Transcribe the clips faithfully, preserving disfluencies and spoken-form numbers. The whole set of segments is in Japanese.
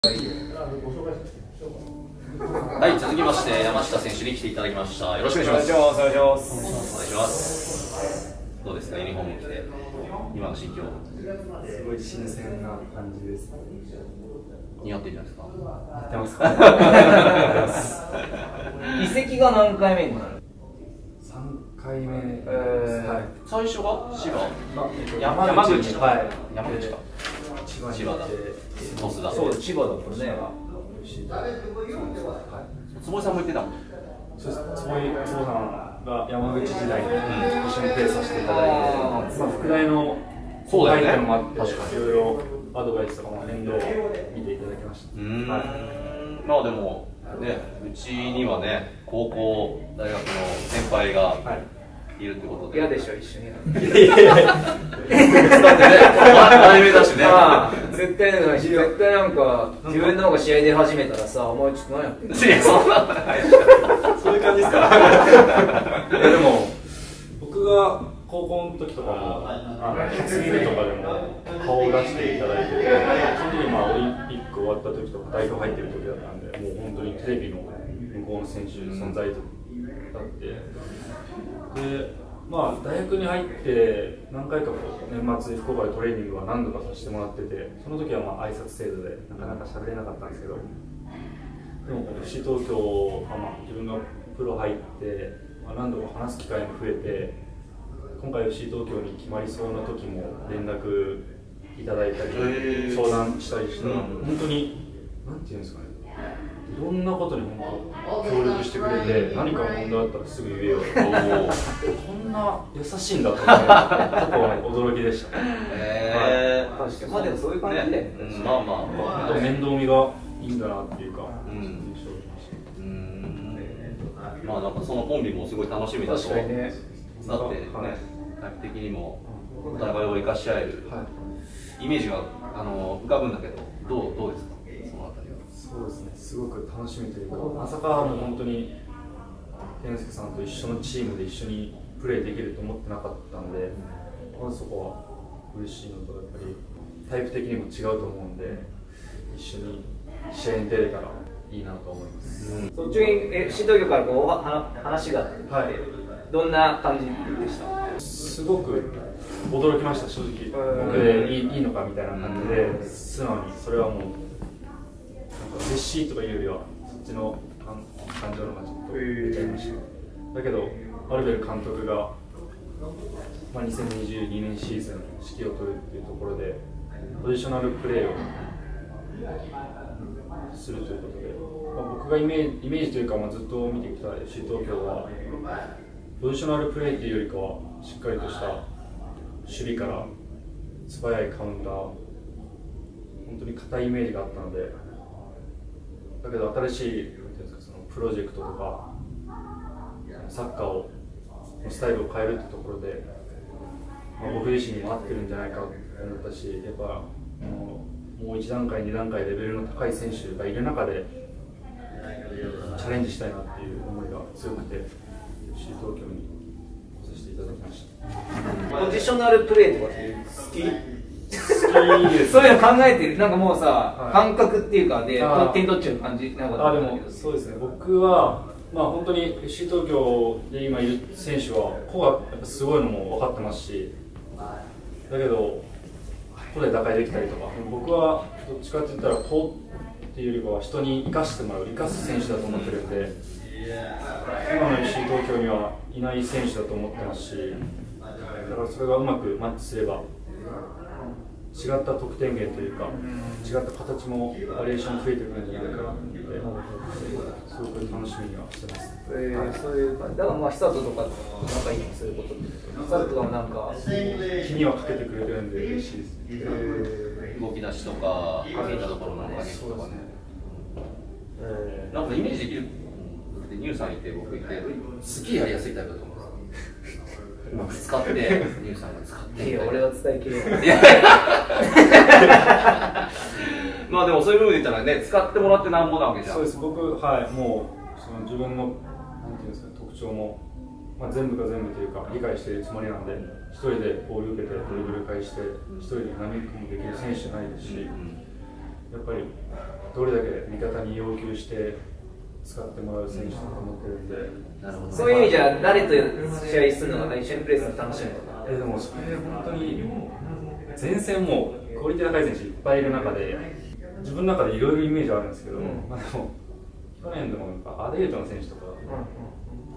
はい、続きまして山下選手に来ていただきました。よろしくお願いします。 お願いします。 お願いします。どうですか、ユニフォーム着て今の心境。 すごい新鮮な感じです。 似合ってるじゃないですか。 やってますか。 移籍が何回目になる？ 三回目。 えーはい。 最初が千葉、 山山口口の。はい。 山口か。 千葉千葉だ。鳥栖だ。 そう、千葉だったね。 坪井さんも言ってたもん。 そうです。坪井坪さんが山口時代に一緒にプレーさせていただいて、まあ副大のそうだよね。 相手もあって、 確かにいろいろアドバイスとかも面倒を見ていただきました。 うーん。 はい。 まあでもね、うちにはね、高校大学の先輩がいるってことで。 嫌でしょ、一緒に。 いやいやいや。だってね、題名だしね。 絶対ないし、絶対なんか自分の方が試合出始めたらさ、お前ちょっと何やってんの？ いや、そんなことない。 そういう感じですか。いやでも僕が高校の時とかもあの初見とかでも顔を出していただいてて、その時まあオリンピック終わった時とか代表入ってる時だったんで、もう本当にテレビの向こうの選手存在だって、でまあ大学に入って何回かこう年末福岡でトレーニングは何度かさせてもらってて、その時はまあ挨拶程度でなかなか喋れなかったんですけど、でも エフシー 東京はまあ自分がプロ入って、まあ、何度か話す機会も増えて、今回 エフシー 東京に決まりそうな時も連絡いただいたり相談したりしたら、うん、本当に何て言うんですかね、いろんなことに本当協力してくれて、何か問題あったらすぐ言えよとこんな優しいんだと思って結構驚きでした。 へー、 確かに。まあでもそういう感じで、 まあまあ、 本当面倒見がいいんだなっていうか、 うん、うん、まあなんかそのコンビもすごい楽しみだと。 確かにね。 だってね、タイプ的にもお互いを生かし合えるイメージがあの浮かぶんだけど、どうどうですか、そのあたりは。 そうですね、すごく楽しみというか、まさかもう本当に健介さんと一緒のチームで一緒にプレーできると思ってなかったので、まずそこは嬉しいのと、やっぱりタイプ的にも違うと思うんで、一緒に試合に出れたらいいなと思います。 うん、そっちにエフシー 東京からこうは話があって、はい、どんな感じでした？ すごく驚きました、正直。僕でいい、いいのかみたいな感じで、素直にそれはもうなんか嬉しいとかいうよりはそっちの感情の方がちょっと出ちゃいました。だけどアルベル監督が、まあ、にせんにじゅうにねんシーズン指揮を執るっていうところでポジショナルプレーをするということで、まあ、僕がイメージ、イメージというか、まあ、ずっと見てきた エフシー 東京はポジショナルプレーっていうよりかはしっかりとした守備から素早いカウンター、本当に硬いイメージがあったので、だけど新しい、なんていうんですか、そのプロジェクトとかサッカーをのスタイルを変えるってところで、まあ、僕自身にも合ってるんじゃないかと思ったし、やっぱもう、もういち段階に段階レベルの高い選手がいる中でチャレンジしたいなっていう思いが強くて エフシー 東京に来させていただきました。 ポジショナルプレーとかって好き？ 好きです。 そういうの考えてる、なんかもうさ、はい、感覚っていうかで点取っちゃう感じなんか。 あ、でもそうですね、僕はまあ本当に エフシー 東京で今いる選手は個がやっぱすごいのも分かってますし、だけど個で打開できたりとか、僕はどっちかって言ったら個っていうよりかは人に生かしてもらう、生かす選手だと思ってるんで、今の エフシー 東京にはいない選手だと思ってますし、だからそれがうまくマッチすれば違った得点源というか、違った形もバリエーション増えてくるんじゃないかなと思って、すごく楽しみにはしてます。 えー、そういう感じ。だからまあ久里とか仲いいのそういうことで、久里とかもなんか気にはかけてくれてるんで嬉しいですね。 えー、動き出しとか、かけたところの加減とかね。えー、なんかイメージできる。だってニューさんいて僕いて、すげえやりやすいタイプだと思うんですよ。使って、ニューさんが使って。 いや、俺は伝えきれない。 まあでもそういう部分で言ったらね、使ってもらってなんぼなわけじゃん。 そうです、僕、はい、もうその自分のなんていうんですか、特徴も、まあ、全部が全部というか理解しているつもりなんで、一人でボール受けてドリブル返して、一人で何個もできる選手じゃないですし、やっぱりどれだけ味方に要求して使ってもらう選手だと思ってるんで、 なるほど、そういう意味じゃ誰と試合するのが一緒にプレーするの楽しみとか。 えでもそれ本当に前線もクオリティ高い選手いっぱいいる中で自分の中でいろいろイメージあるんですけど、うん、まあでも去年でもなんかアデートの選手とか、うん、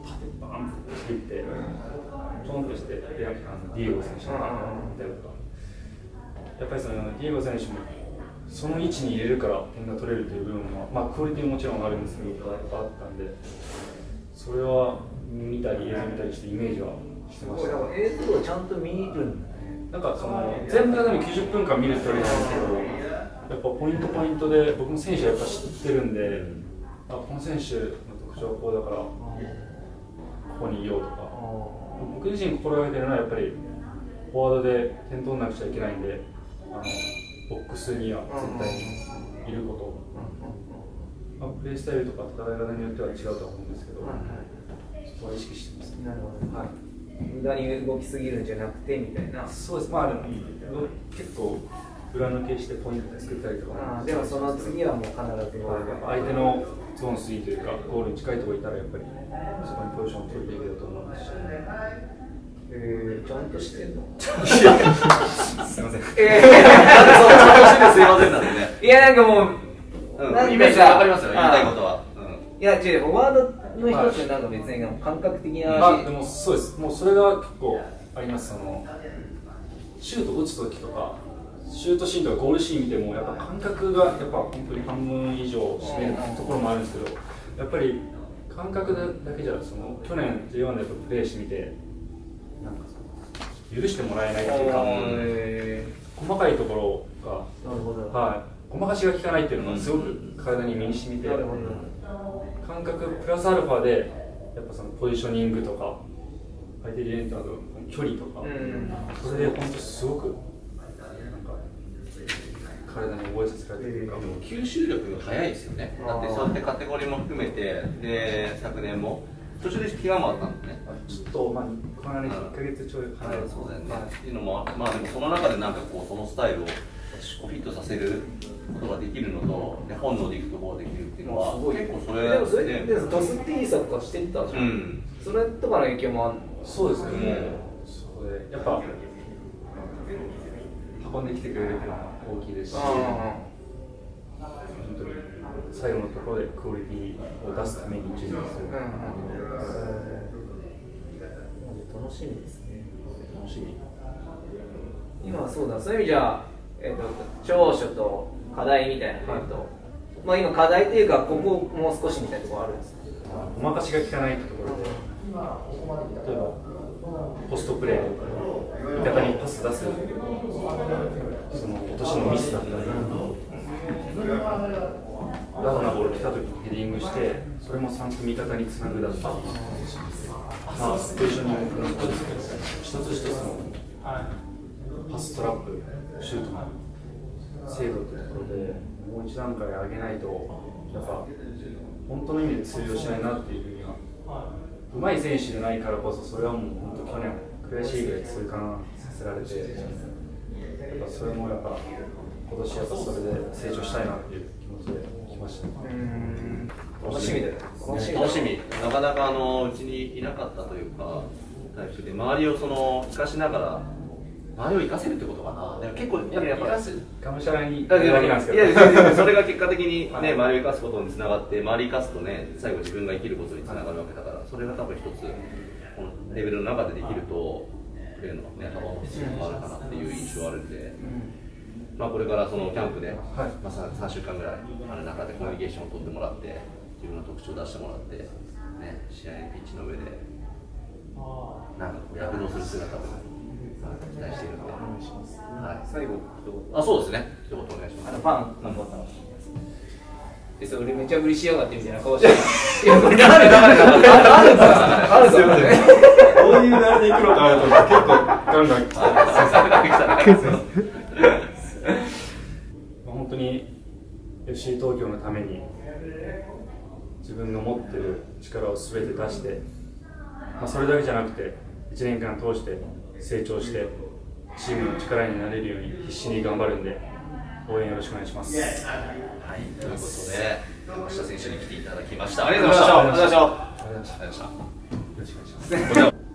縦バーンとしていってちょんとしてであのディエゴ選手とかみたいなとか、やっぱりそのディエゴ選手もその位置に入れるから点が取れるという部分は、まあ、クオリティももちろんあるんですけど、やっぱあったんで、それは見たり映像見たりしてイメージはしてました。 映像をちゃんと見るんだね。 なんかその全部でもきゅうじゅっぷんかん見るって言われたんですけど、やっぱポイントポイントで僕も選手はやっぱ知ってるんで、あこの選手の特徴はこうだからここにいようとか、僕自身心がけてるのはやっぱりフォワードで点取んなくちゃいけないんで、あのボックスには絶対にいること、まあ、プレースタイルとか戦い方によっては違うとは思うんですけど、そこは意識してます。 なるほど、はい、無駄に動きすぎるんじゃなくてみたいな。 そうです、まあでも結構裏抜けしてポイント作ったりとか、 あでもその次はもう必ずゴール、 相手のゾーンスリーというかゴールに近いところにいたらやっぱりそこにポジションを取るべきだと思いますし、 えー、ちゃんとしてんのすいません、 えー、なんかそうちゃんとしてるすいませんなんでね。 いやなんかもう、 うん、イメージわかりますよ、言いたいことは。 うん、いや違う、フォワードの人ってなんか別に感覚的な話、あでもそうです、もうそれが結構あります。そのシュート打つときとかシュートシーンとかゴールシーン見てもやっぱ感覚がやっぱ本当に半分以上占めるところもあるんですけど、やっぱり感覚だけじゃその去年 ジェイワン でプレーしてみてなんか許してもらえないっていうか、えー、細かいところが、なるほど、はい、ごまかしが効かないっていうのがすごく体に身に染みて、感覚プラスアルファでやっぱそのポジショニングとか相手ディフェンダーとの距離とか、うん、それで本当すごく体に覚えさせられてるか、 えー、吸収力が早いですよね。だってそうやってカテゴリーも含めて、で昨年も途中で怪我もあったんですね。 ちょっとまあこの間いっかげつちょい離れてそうだよね。っていうのもまあでもその中でなんかこうそのスタイルをフィットさせることができるのと、で本能でいくところができるっていうのは結構それでもそれでドスティーサッカーしてたじゃん。うん、それとかの影響もある。 そうですね。もうそれやっぱ運んできてくれるっていうのは大きいですし、本当に最後のところでクオリティを出すために準備する。 楽しみですね。 楽しみ。 今はそうだ、そういう意味じゃ、えーと、長所と課題みたいなのと、はい、まあ今課題というかここもう少しみたいなところあるんですか。 ごまかしが効かないってところで、例えばポストプレーとか味方にパス出す、その落としのミスだったり、ラフなボール来た時にヘディングして、それもさんく味方につなぐだったり、まあ、ポジショニングのことですけど、一つ一つのパストラップ、シュートの精度というところでもう一段階上げないと、やっぱ本当の意味で通用しないなっていうふうには、うまい選手じゃないからこそ、それはもう本当去年悔しいぐらい痛感させられて、やっぱそれもやっぱ今年やっぱそれで成長したいなっていう気持ちで来ました。 うん楽しみだよ。 楽しみ。楽しみ。なかなかあのうちにいなかったというかタイプで、周りをその生かしながら周りを生かせるってことかな。でも結構やっぱ生かすがむしゃらにだけなんですけど、いやそれが結果的にね周りを生かすことにつながって、周りを生かすとね最後自分が生きることにつながるわけだから、それが多分一つこのレベルの中でできるとプレーのね幅も変わるかなっていう印象あるんで。まあこれからそのキャンプで、はいまあ、さんしゅうかんぐらいある中でコミュニケーションを取ってもらって、自分の特徴を出してもらって、ね、試合ピッチの上でなんかこう躍動する姿を期待しているので、はい、 最後あそうですね、一言お願いします。 あのファンの方のでそれめっちゃ嬉しやがってみたいな顔していやこれ誰誰誰あるんだあるんだよね。 どういう流れでいくのかなと思って結構ガンガン来て本当に エフシー 東京のために自分の持ってる力を全て出して、まあ、それだけじゃなくていちねんかん通して成長してチームの力になれるように必死に頑張るんで応援よろしくお願いします。 はい、ということで山下選手に来ていただきました。 ありがとうございました。ありがとうございました。 ありがとうございました。よろしくお願いします。